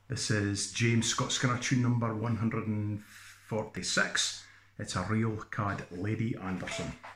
This is James Scott Skinner tune number 146. It's a real cad, Lady Anderson.